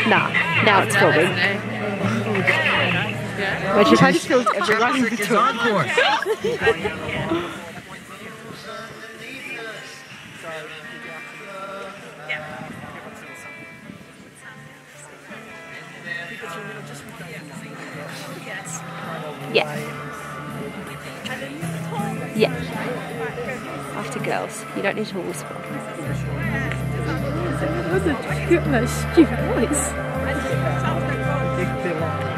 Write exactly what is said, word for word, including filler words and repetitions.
Nah, now it's filming. Imagine if I just filmed everyone in between. Yeah. Yeah. After girls, you don't need to whisper. That was a stupid voice.